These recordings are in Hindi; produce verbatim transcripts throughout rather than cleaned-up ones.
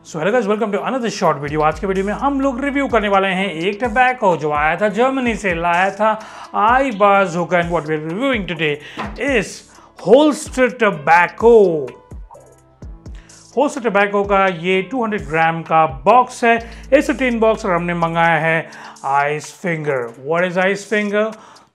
So hello guys, welcome to another short video. आज के वीडियो में हम लोग रिव्यू करने वाले हैं एक टबैको जो आया था जर्मनी से, लाया था Ibaaz hookah. And what we are reviewing today is Holster tobacco. Holster tobacco का ये दो सौ ग्राम का बॉक्स है, इस टिन बॉक्स और हमने मंगाया है ice finger. What is ice finger?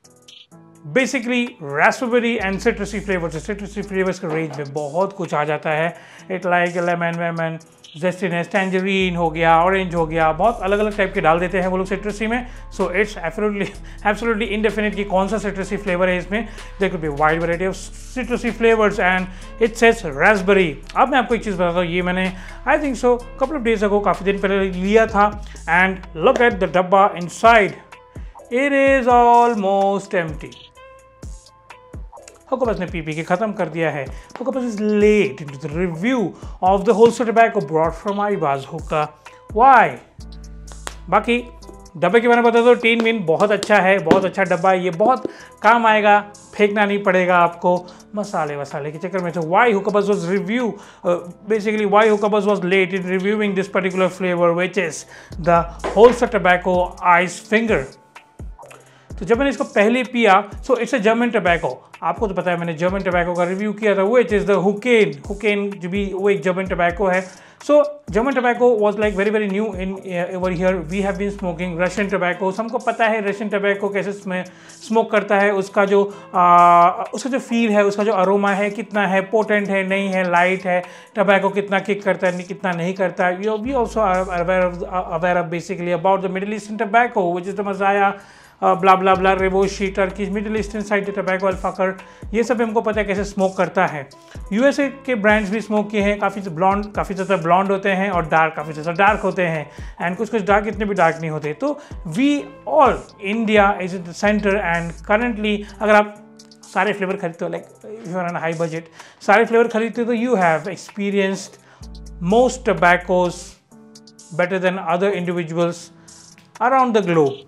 Basically raspberry and citrusy flavours. Citrusy flavours के रेंज में बहुत कुछ आ जाता है। इट लाइक लेमन वेमन जेस्टिनेस, टैंजरीन हो गया, ऑरेंज हो गया, बहुत अलग अलग टाइप के डाल देते हैं वो लोग सिट्रसी में। So it's absolutely absolutely indefinite कि कौन सा सिट्रसी फ्लेवर है इसमें। There could be wide variety of citrusy flavours and it says raspberry. अब मैं आपको एक चीज़ बताता हूँ, ये मैंने I think so couple of days ago, काफ़ी दिन पहले लिया था। एंड लुक एट द डब्बा inside, it is almost empty. Hookah Buzz ने पी पी के खत्म कर दिया है। हुक्का buzz is let into the review of the Holster tobacco brought from Ibaaz hookah. Why? बाकी डब्बे के बारे में बता दो, टीन विन बहुत अच्छा है, बहुत अच्छा डब्बा है, ये बहुत काम आएगा, फेंकना नहीं पड़ेगा आपको मसाले वसाले के चक्कर में। तो why Hookah Buzz was review basically why Hookah Buzz was let in reviewing this particular flavour which is the Holster tobacco ice finger. तो जब मैंने इसको पहले पिया, so it's a German tobacco. आपको तो पता है मैंने जर्मन टबैको का रिव्यू किया था, व्हिच इज द हुकेन। हुकेन जो भी वो एक जर्मन टबैको है। So German tobacco was like very very new in over here. We have been smoking Russian tobacco. हमको पता है रशियन टबैको कैसे स्मोक करता है, उसका जो आ, उसका जो फील है, उसका जो अरोमा है, कितना है, पोटेंट है, नहीं है, लाइट है, टबैको कितना किक करता है, कितना नहीं करता है। We we also aware of aware of basically about the middle eastern tobacco which is the Mazaya, blah blah blah, Revoshi, Turkish, middle eastern side tobacco, Al Fakher, ये सब हमको पता है कैसे स्मोक करता है। यूएसए के ब्रांड्स भी स्मोक किए हैं, काफ़ी ब्लॉन्ड काफ़ी ज़्यादा ब्लॉन्ड होते हैं और डार्क काफ़ी ज़्यादा डार्क होते हैं, एंड कुछ कुछ डार्क इतने भी डार्क नहीं होते। तो we all India is in the centre and currently अगर आप सारे फ्लेवर खरीदते हो, like you are on high budget, सारे फ्लेवर खरीदते हो, तो you have experienced most tobaccos better than other individuals around the globe.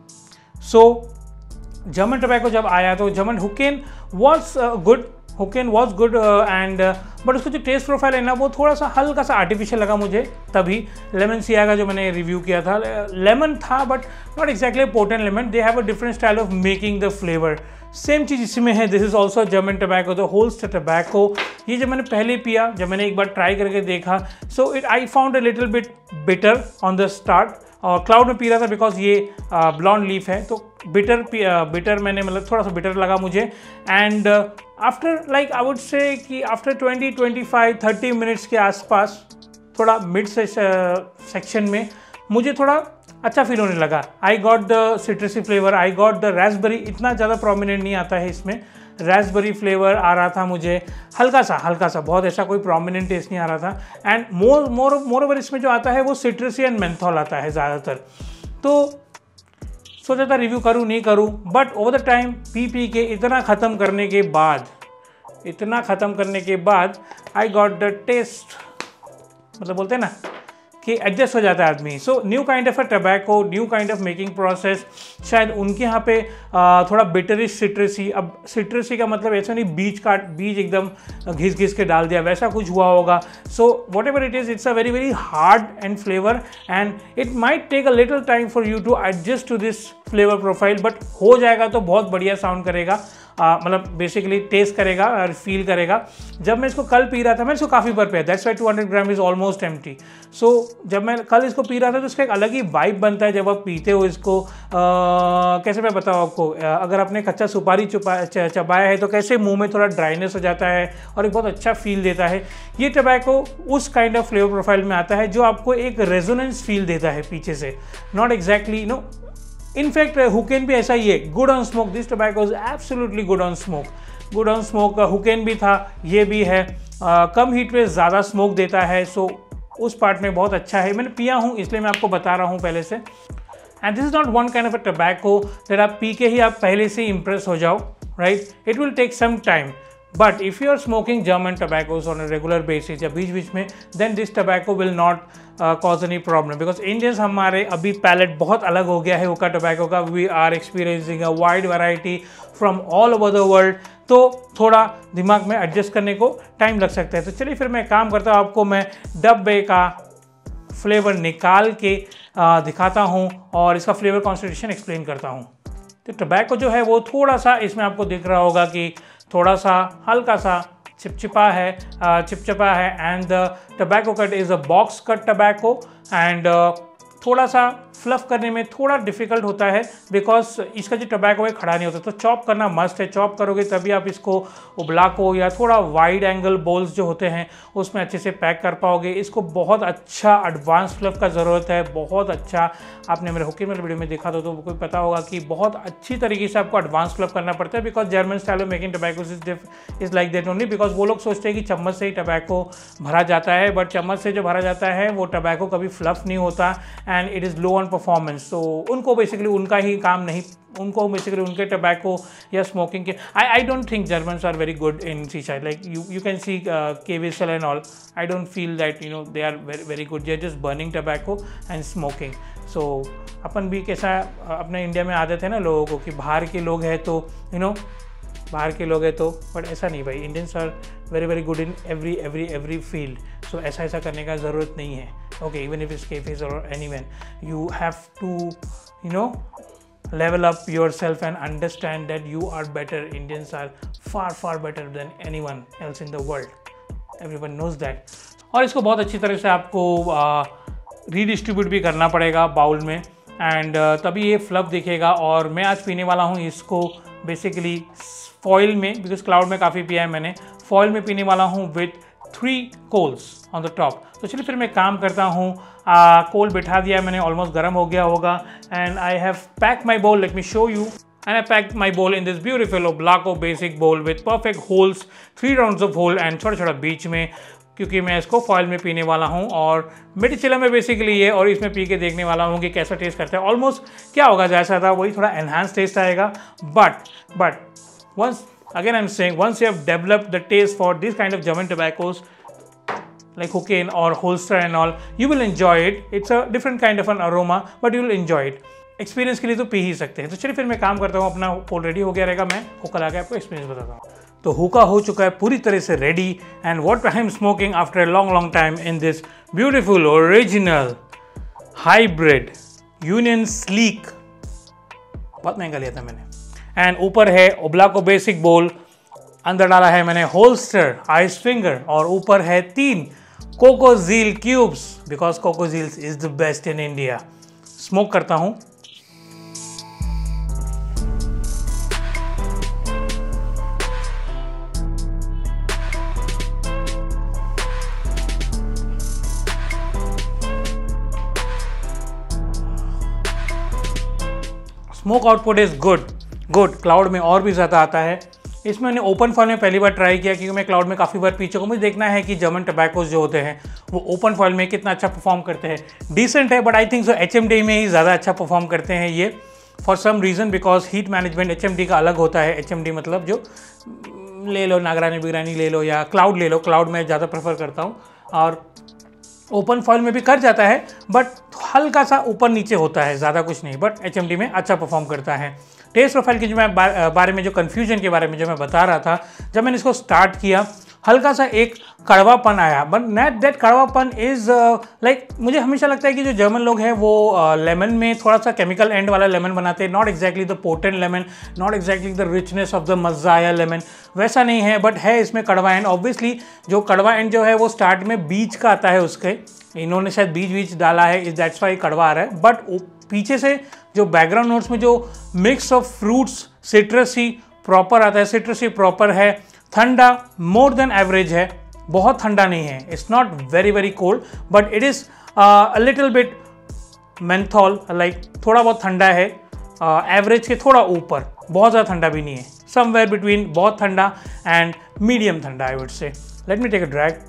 So German tobacco जब आया तो German Hookain was good, Hookain was good and but उसका जो टेस्ट प्रोफाइल है ना, वो थोड़ा सा हल्का सा आर्टिफिशियल लगा मुझे। तभी लेमन सिया का जो मैंने रिव्यू किया था, लेमन था but not exactly potent lemon. They have a different style of making the flavor. Same चीज़ इसमें है। This is also German tobacco, the Holster tobacco. ये जब मैंने पहले पिया, जब मैंने एक बार ट्राई करके देखा, so it I found a little bit bitter on the start. और क्लाउड में पी रहा था बिकॉज ये ब्लॉन्ड लीफ है, तो बिटर बिटर मैंने मतलब थोड़ा सा बिटर लगा मुझे। And after like I would say कि after twenty twenty five thirty minutes के आसपास, थोड़ा मिड से सेक्शन में मुझे थोड़ा अच्छा फील होने लगा। I got the citrusy flavor, I got the raspberry. इतना ज़्यादा प्रोमिनेंट नहीं आता है इसमें, रास्पबेरी फ्लेवर आ रहा था मुझे, हल्का सा हल्का सा, बहुत ऐसा कोई प्रोमिनेंट टेस्ट नहीं आ रहा था। And more more more over इसमें जो आता है वो सिट्रसी एंड मेंथोल आता है ज़्यादातर। तो सोचा था रिव्यू करूँ नहीं करूँ, बट ओवर द टाइम पी पी के इतना ख़त्म करने के बाद इतना ख़त्म करने के बाद आई गॉट द टेस्ट, मतलब बोलते हैं ना कि एडजस्ट हो जाता है आदमी। So new kind of a tobacco, new kind of making process. शायद उनके यहाँ पे आ, थोड़ा बिटरिश सिट्रसी, अब सिट्रसी का मतलब ऐसा नहीं बीज काट बीज एकदम घिस घिस के डाल दिया, वैसा कुछ हुआ होगा। So whatever it is, it's a very very hard and flavor and it might take a little time for you to adjust to this flavor profile, but हो जाएगा तो बहुत बढ़िया साउंड करेगा, मतलब बेसिकली टेस्ट करेगा और फील करेगा। जब मैं इसको कल पी रहा था, मैं इसको काफ़ी बार पिया, that's why two hundred gram is almost empty. So जब मैं कल इसको पी रहा था तो इसका एक अलग ही वाइब बनता है जब आप पीते हो इसको। आ, कैसे मैं बताऊँ आपको, आ, अगर आपने कच्चा सुपारी चुपा चबाया है तो कैसे मुंह में थोड़ा ड्राइनेस हो जाता है और एक बहुत अच्छा फील देता है। ये टबैको उस काइंड ऑफ फ्लेवर प्रोफाइल में आता है जो आपको एक रेजोनेंस फील देता है पीछे से, नॉट एग्जैक्टली नो। इनफैक्ट हुकेन भी ऐसा ही है, good on smoke. This tobacco is absolutely good on smoke, good on smoke. Hookain भी था, ये भी है। uh, कम हीट पे ज़्यादा स्मोक देता है, सो so, उस पार्ट में बहुत अच्छा है। मैंने पिया हूँ इसलिए मैं आपको बता रहा हूँ पहले से। And this is not one kind of a tobacco that आप पी के ही आप पहले से इम्प्रेस हो जाओ, right? It will take some time, but if you are smoking German tobaccos on a regular basis या बीच बीच में, then this tobacco will not cause any problem. Because Indians हमारे अभी पैलेट बहुत अलग हो गया है हुक्का टबैको का। We are experiencing a wide variety from all over the world, तो थोड़ा दिमाग में एडजस्ट करने को टाइम लग सकता है। तो चलिए फिर मैं काम करता हूँ, आपको मैं डब्बे का फ्लेवर निकाल के आ, दिखाता हूँ और इसका फ्लेवर कॉन्सेंट्रेशन एक्सप्लेन करता हूँ। तो टबैको जो है वो थोड़ा सा इसमें आपको दिख रहा होगा कि थोड़ा सा हल्का सा चिपचिपा है, चिपचिपा है and the tobacco cut is a box cut tobacco and थोड़ा सा फ्लफ़ करने में थोड़ा डिफ़िकल्ट होता है बिकॉज इसका जो टबैको है खड़ा नहीं होता, तो चॉप करना मस्ट है। चॉप करोगे तभी आप इसको उबला को या थोड़ा वाइड एंगल बोल्स जो होते हैं उसमें अच्छे से पैक कर पाओगे। इसको बहुत अच्छा एडवांस फ्लफ़ का ज़रूरत है, बहुत अच्छा। आपने मेरे हुक्की मेल वीडियो में देखा था तो कोई पता होगा कि बहुत अच्छी तरीके से आपको एडवांस फ्लफ़ करना पड़ता है because German style of making tobacco is like that only. Because वो लोग सोचते हैं कि चम्मच से ही टबैको भरा जाता है, बट चम्मच से जो भरा जाता है वो टबैको कभी फ्लफ़ नहीं होता and it is low on performance. तो उनको बेसिकली उनका ही काम नहीं, उनको बेसिकली उनके टबैको या स्मोकिंग के I I don't think Germans are very good in shisha. Like you you can see Kevisal and all, I don't feel that you know they are very very good, they are just burning tobacco and smoking. So अपन भी कैसा अपने इंडिया में आदत है ना लोगों को कि बाहर के लोग हैं तो यू नो बाहर के लोग हैं तो, बट ऐसा नहीं भाई, Indians are very very good in every every every field. So ऐसा ऐसा करने का ज़रूरत नहीं है। Okay, even if it's Kefage और anyone, you have to you know level up yourself and understand that you are better. Indians are far far better than anyone else in the world. Everyone knows that. और इसको बहुत अच्छी तरह से आपको रीडिस्ट्रीब्यूट भी करना पड़ेगा बाउल में एंड uh, तभी ये फ्लफ दिखेगा। और मैं आज पीने वाला हूँ इसको बेसिकली फॉइल में, बिकॉज क्लाउड में काफ़ी पिया है मैंने, फॉइल में पीने वाला हूँ with three coals on the top. तो चलिए फिर मैं काम करता हूँ। कोल बिठा दिया मैंने, ऑलमोस्ट गर्म हो गया होगा and I have pack my bowl, let me show you. And I pack my bowl in this beautiful Oblako basic bowl with perfect holes, three rounds of hole and छोटा छोटा बीच में, क्योंकि मैं इसको फॉइल में पीने वाला हूँ और मिर्चिला में बेसिकली ये, और इसमें पी के देखने वाला हूँ कि कैसा टेस्ट करता है। ऑलमोस्ट क्या होगा जैसा था वही, थोड़ा एनहांस टेस्ट आएगा। But but once again I am saying, once you have developed the taste for this kind of German tobaccos like Hukin or Holster and all, you will enjoy it. It's a different kind of an aroma, but you will enjoy it. Experience के लिए तो पी ही सकते हैं। तो चलिए फिर मैं काम करता हूँ, अपना होल रेडी हो गया रहेगा, मैं हुक्का ला के आपको एक्सपीरियंस बताता हूँ। तो हुक्का हो चुका है पूरी तरह से ready and what I am smoking after a long long time in this beautiful original hybrid Union Sleek, बहुत महंगा लिया था मैंने। एंड ऊपर है ओब्लाको बेसिक बोल, अंदर डाला है मैंने होल्स्टर आइस फिंगर और ऊपर है तीन Cocojeel cubes, because Cocojeels is the best in India. Smoke करता हूं। Smoke output is good good cloud में और भी ज़्यादा आता है। इसमें मैंने ओपन फॉइल में पहली बार ट्राई किया क्योंकि मैं क्लाउड में काफ़ी बार पी चुका हूँ। मुझे देखना है कि जर्मन टबैकोस जो होते हैं वो ओपन फॉइल में कितना अच्छा परफॉर्म करते हैं। डिसेंट है, but I think so H M D में ही ज़्यादा अच्छा परफॉर्म करते हैं ये, for some reason, because heat management H M D का अलग होता है। एच एम डी मतलब जो ले लो नागरानी बिगरानी ले लो या क्लाउड ले लो, क्लाउड में ज़्यादा प्रेफर करता हूँ। और ओपन फॉइल में भी कर जाता है बट हल्का सा ऊपर नीचे होता है, ज़्यादा कुछ नहीं, बट एच एम डी में अच्छा परफॉर्म करता है। टेस्ट प्रोफाइल के जो मैं बारे में जो कन्फ्यूजन के बारे में जो मैं बता रहा था, जब मैंने इसको स्टार्ट किया हल्का सा एक कड़वापन आया, बट नॉट दैट कड़वापन इज़ लाइक, मुझे हमेशा लगता है कि जो जर्मन लोग हैं वो लेमन uh, में थोड़ा सा केमिकल एंड वाला लेमन बनाते हैं। Not exactly the potent lemon, not exactly the richness of the Mazaya lemon, वैसा नहीं है, बट है इसमें कड़वा एंड। ऑब्वियसली जो कड़वा एंड जो है वो स्टार्ट में बीज का आता है उसके, इन्होंने शायद बीज बीज डाला है, इज दैट्स वाई कड़वा आ रहा है। बट पीछे से जो बैकग्राउंड नोट्स में जो mix of fruits citrusy proper आता है, सिट्रसी प्रॉपर है, ठंडा मोर देन एवरेज है, बहुत ठंडा नहीं है, it's not very very cold, but it is a little bit menthol, like थोड़ा बहुत ठंडा है, एवरेज uh, के थोड़ा ऊपर, बहुत ज़्यादा ठंडा भी नहीं है, समवेयर बिटवीन बहुत ठंडा एंड मीडियम ठंडा I would say. Let me take a drag.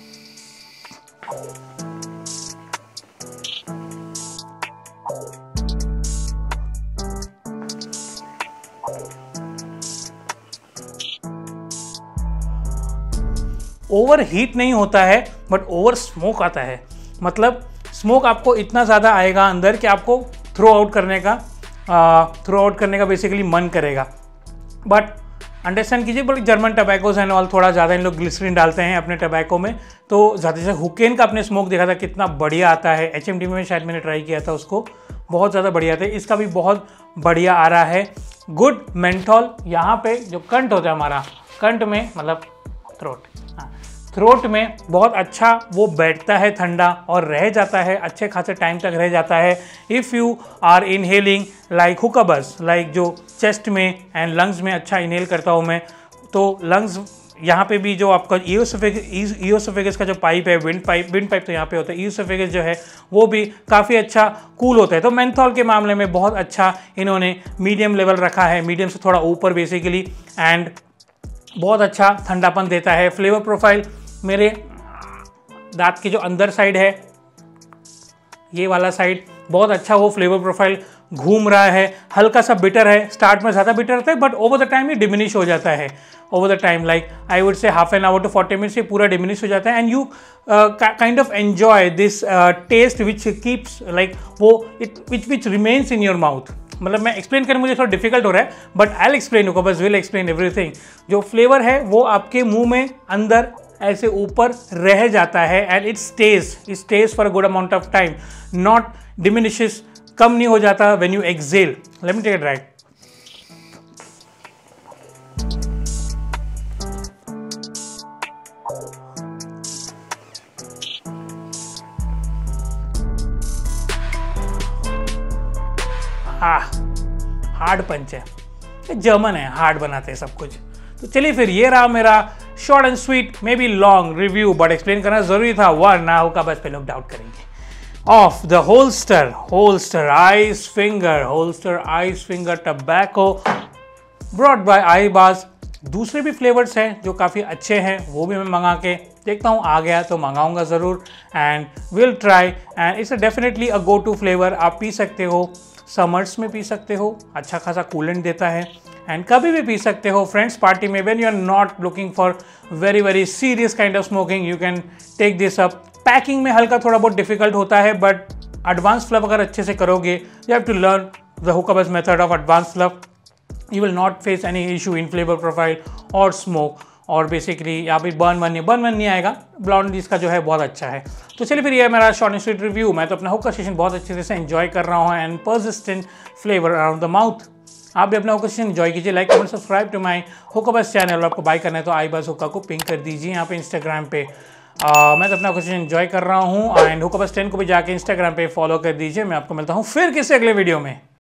Over heat नहीं होता है बट ओवर स्मोक आता है, मतलब स्मोक आपको इतना ज़्यादा आएगा अंदर कि आपको थ्रो आउट करने का थ्रो आउट करने का बेसिकली मन करेगा। बट अंडरस्टैंड कीजिए, but German tobaccos and all थोड़ा ज़्यादा इन लोग ग्लिसरीन डालते हैं अपने टबैको में, तो ज़्यादा से हुकेन का अपने स्मोक देखा था कितना बढ़िया आता है। एच एम डी में शायद मैंने ट्राई किया था उसको, बहुत ज़्यादा बढ़िया था। इसका भी बहुत बढ़िया आ रहा है। Good menthol. यहाँ पे जो कंठ होता है हमारा, कंठ में मतलब थ्रोट, हाँ थ्रोट में बहुत अच्छा वो बैठता है ठंडा और रह जाता है, अच्छे खासे टाइम तक रह जाता है। If you are inhaling like Hookah Buzz, like जो चेस्ट में एंड लंग्स में अच्छा इनहेल करता हूँ मैं, तो लंग्स यहाँ पे भी जो आपका ईओसोफेगस ईओसोफेगस का जो पाइप है, विंड पाइप विंड पाइप तो यहाँ पे होता है, ईओसोफेगस जो है वो भी काफ़ी अच्छा कूल होता है। तो मेंथॉल के मामले में बहुत अच्छा इन्होंने मीडियम लेवल रखा है, मीडियम से थोड़ा ऊपर बेसिकली, एंड बहुत अच्छा ठंडापन देता है। फ्लेवर प्रोफाइल मेरे दांत के जो अंदर साइड है, ये वाला साइड, बहुत अच्छा वो फ्लेवर प्रोफाइल घूम रहा है। हल्का सा बिटर है, स्टार्ट में ज़्यादा बिटर रहता है बट ओवर द टाइम ये डिमिनिश हो जाता है। Over the time like I would say half an hour to forty minutes ये पूरा डिमिनिश हो जाता है, and you kind of enjoy this taste which keeps like वो it which which remains in your mouth. मतलब मैं एक्सप्लेन करने मुझे थोड़ा डिफिकल्ट हो रहा है, but I will explain Hookah Buzz will explain everything. जो फ्लेवर है वो आपके मुंह में अंदर ऐसे ऊपर रह जाता है, and it stays it stays for a good amount of time, not diminishes, कम नहीं हो जाता when you exhale. Let me take a drive. हाँ, हार्ड पंच है, जर्मन है, हार्ड बनाते हैं सब कुछ। तो चलिए फिर ये रहा मेरा short and sweet, maybe long review, but explain करना जरूरी था, वरना हुक्का बज़ पे लोग डाउट करेंगे। Of the Holster, Holster ice finger, Holster ice finger tobacco brought by iBuzz. दूसरे भी फ्लेवर्स हैं जो काफ़ी अच्छे हैं, वो भी मैं मंगा के देखता हूँ, आ गया तो मंगाऊंगा ज़रूर, and will try. And it's definitely a go to flavor. आप पी सकते हो, समर्स में पी सकते हो, अच्छा खासा कूलेंट देता है, एंड कभी भी पी सकते हो फ्रेंड्स पार्टी में, when you are not looking for very very serious kind of smoking, you can take this up. Packing में हल्का थोड़ा बहुत डिफिकल्ट होता है, बट एडवांस फ्लफ अगर अच्छे से करोगे, you have to learn the Hookah Buzz method of advance fluff, you will not face any issue in flavor profile और स्मोक, और बेसिकली यहाँ पे बर्न वन नहीं बर्न वन नहीं आएगा। ब्लॉन्ड इसका जो है बहुत अच्छा है। तो चलिए फिर ये मेरा शॉर्ट एंड स्वीट रिव्यू। मैं तो अपना हुक्का सेशन बहुत अच्छे से एंजॉय कर रहा हूँ, and persistent flavor around the mouth. आप भी अपना हुक्का सेशन एंजॉय कीजिए। Like comment subscribe to my Hookah Buzz channel, और आपको बाय करना है तो आईबाज़ हुक्का को पिंक कर दीजिए यहाँ पे इंस्टाग्राम पे। Uh, मैं तो अपना क्वेश्चन एंजॉय कर रहा हूँ, एंड हुक्का बज़ टेन को भी जाके इंस्टाग्राम पे फॉलो कर दीजिए। मैं आपको मिलता हूँ फिर किसी अगले वीडियो में।